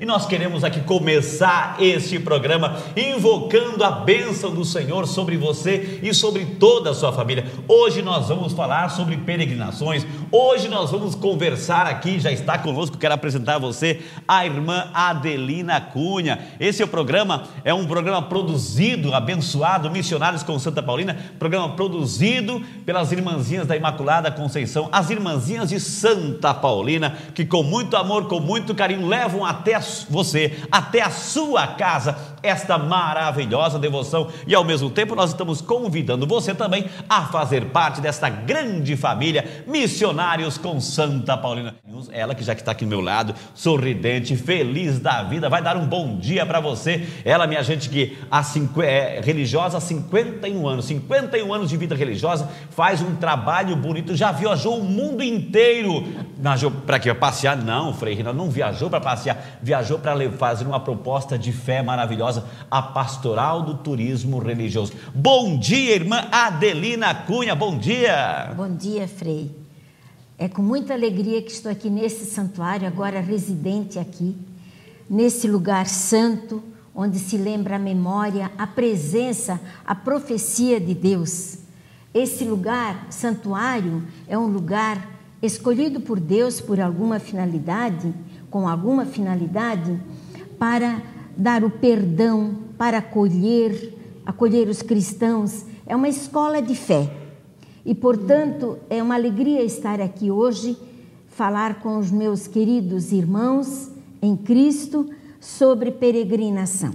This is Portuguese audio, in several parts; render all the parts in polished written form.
nós queremos aqui começar este programa invocando a bênção do Senhor sobre você e sobre toda a sua família. Hoje nós vamos falar sobre peregrinações, hoje nós vamos conversar aqui, já está conosco, quero apresentar a você a irmã Adelina Cunha. Esse é um programa produzido, abençoado, Missionários com Santa Paulina, programa produzido pelas irmãzinhas da Imaculada Conceição, as irmãzinhas de Santa Paulina, que com muito amor, com muito carinho, levam até você, até a sua casa, esta maravilhosa devoção. E ao mesmo tempo nós estamos convidando você também a fazer parte desta grande família Missionários com Santa Paulina. Ela que já está aqui do meu lado, sorridente, feliz da vida, vai dar um bom dia para você. Ela, minha gente, que é religiosa há 51 anos de vida religiosa, faz um trabalho bonito, já viajou o mundo inteiro. Para quê? Passear? Não, Frei Reinaldo não viajou para passear, viajou para fazer uma proposta de fé maravilhosa, a Pastoral do Turismo Religioso. Bom dia, irmã Adelina Cunha, bom dia. Bom dia, Frei. É com muita alegria que estou aqui nesse santuário, agora residente aqui, nesse lugar santo, onde se lembra a memória, a presença, a profecia de Deus. Esse lugar, santuário, é um lugar escolhido por Deus por alguma finalidade, com alguma finalidade, para dar o perdão, para acolher os cristãos. É uma escola de fé. E, portanto, é uma alegria estar aqui hoje, falar com os meus queridos irmãos em Cristo sobre peregrinação.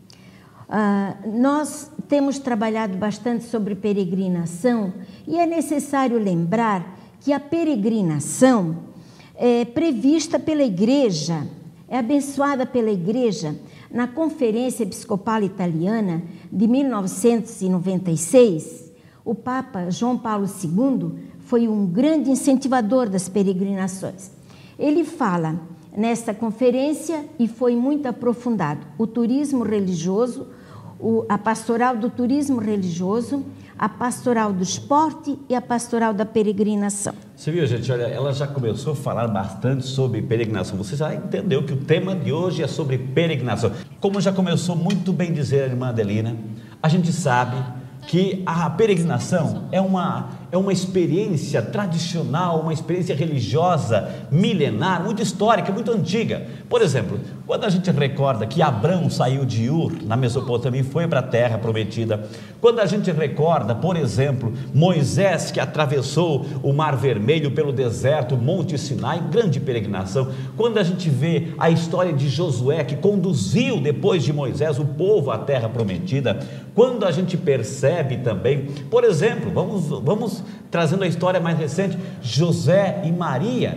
Nós temos trabalhado bastante sobre peregrinação e é necessário lembrar que a peregrinação é prevista pela Igreja, é abençoada pela Igreja. Na Conferência Episcopal Italiana de 1996, o Papa João Paulo II foi um grande incentivador das peregrinações. Ele fala nesta conferência, e foi muito aprofundado, o turismo religioso, a pastoral do turismo religioso, a pastoral do esporte e a pastoral da peregrinação. Você viu, gente? Olha, ela já começou a falar bastante sobre peregrinação. Você já entendeu que o tema de hoje é sobre peregrinação. Como já começou muito bem dizer a irmã Adelina, a gente sabe que a peregrinação é uma experiência tradicional, uma experiência religiosa, milenar, muito histórica, muito antiga. Por exemplo, quando a gente recorda que Abrão saiu de Ur, na Mesopotâmia, e foi para a terra prometida, quando a gente recorda, por exemplo, Moisés que atravessou o Mar Vermelho pelo deserto, Monte Sinai, grande peregrinação, quando a gente vê a história de Josué que conduziu depois de Moisés o povo à terra prometida, quando a gente percebe também, por exemplo, vamos trazendo a história mais recente, José e Maria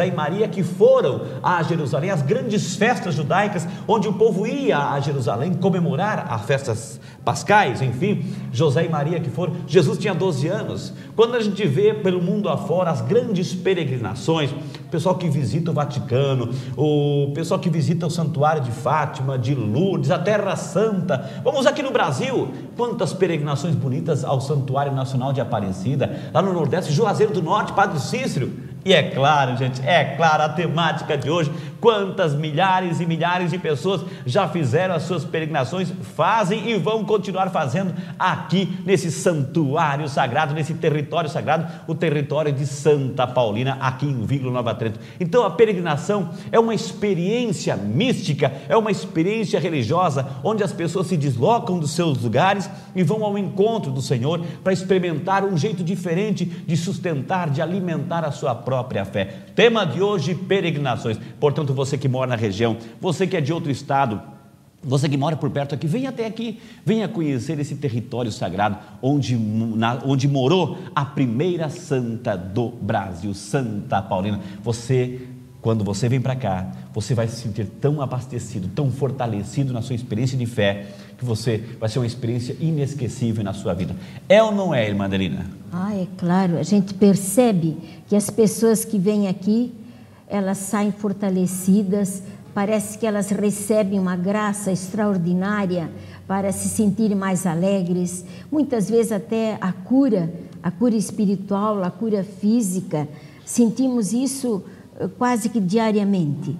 que foram a Jerusalém, as grandes festas judaicas, onde o povo ia a Jerusalém comemorar as festas pascais, enfim, José e Maria que foram. Jesus tinha 12 anos, quando a gente vê pelo mundo afora as grandes peregrinações, o pessoal que visita o Vaticano, o pessoal que visita o Santuário de Fátima, de Lourdes, a Terra Santa, vamos aqui no Brasil, quantas peregrinações bonitas ao Santuário Nacional de Aparecida, lá no Nordeste, Juazeiro do Norte, Padre Cícero. E é claro, gente, a temática de hoje, quantas milhares e milhares de pessoas já fizeram as suas peregrinações, fazem e vão continuar fazendo aqui nesse santuário sagrado, nesse território sagrado, o território de Santa Paulina, aqui em Vila Nova Trento. Então a peregrinação é uma experiência mística, é uma experiência religiosa, onde as pessoas se deslocam dos seus lugares e vão ao encontro do Senhor para experimentar um jeito diferente de sustentar, de alimentar a sua própria fé. Tema de hoje, peregrinações. Portanto, você que mora na região, você que é de outro estado, você que mora por perto aqui, venha até aqui, venha conhecer esse território sagrado onde morou a primeira santa do Brasil, Santa Paulina. Quando você vem para cá, você vai se sentir tão abastecido, tão fortalecido na sua experiência de fé, que vai ser uma experiência inesquecível na sua vida. É ou não é, irmã Adelina? É claro, a gente percebe que as pessoas que vêm aqui, elas saem fortalecidas, parece que elas recebem uma graça extraordinária para se sentirem mais alegres, muitas vezes até a cura espiritual, a cura física, sentimos isso quase que diariamente.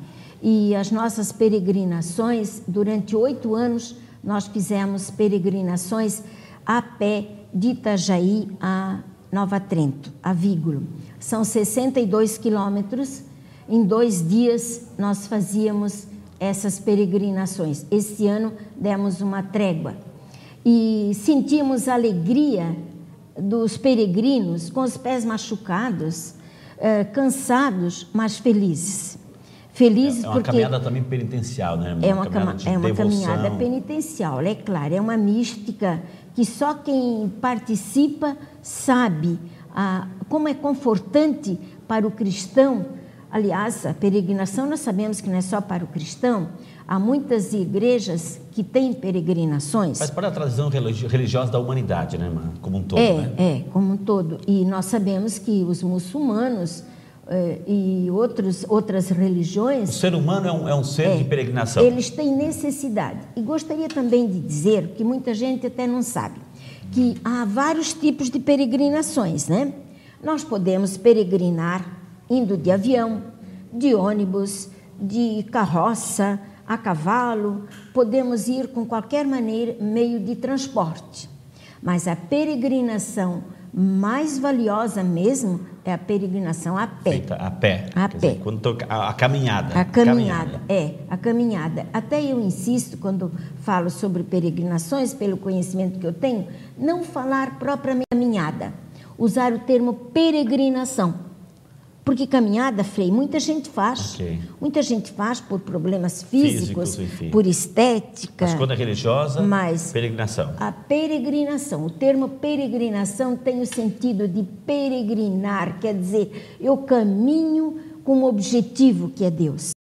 E as nossas peregrinações, durante 8 anos, nós fizemos peregrinações a pé de Itajaí a Nova Trento, a Vígulo. São 62 quilômetros. Em 2 dias nós fazíamos essas peregrinações. Este ano demos uma trégua e sentimos a alegria dos peregrinos com os pés machucados, cansados, mas felizes. Felizes é uma porque caminhada também penitencial, né, irmã? É uma caminhada penitencial, é claro, é uma mística que só quem participa sabe como é confortante para o cristão. Aliás, a peregrinação nós sabemos que não é só para o cristão, há muitas igrejas que têm peregrinações. Faz parte da tradição religiosa da humanidade, né, irmã? Como um todo, né? Como um todo. E nós sabemos que os muçulmanos e outras religiões... O ser humano é um ser de peregrinação. Eles têm necessidade. E gostaria também de dizer, que muita gente até não sabe, que há vários tipos de peregrinações, né? Nós podemos peregrinar indo de avião, de ônibus, de carroça, a cavalo, podemos ir com qualquer meio de transporte. Mas a peregrinação mais valiosa mesmo é a peregrinação a pé. Feita a pé. A pé. Dizer, a caminhada. A caminhada. A caminhada. Até eu insisto, quando falo sobre peregrinações, pelo conhecimento que eu tenho, não falar propriamente caminhada, usar o termo peregrinação. Porque caminhada, Frei, muita gente faz. Okay. Muita gente faz por problemas físicos enfim. Por estética. Mas quando é religiosa, peregrinação. A peregrinação, o termo peregrinação tem o sentido de peregrinar, quer dizer, eu caminho com um objetivo que é Deus.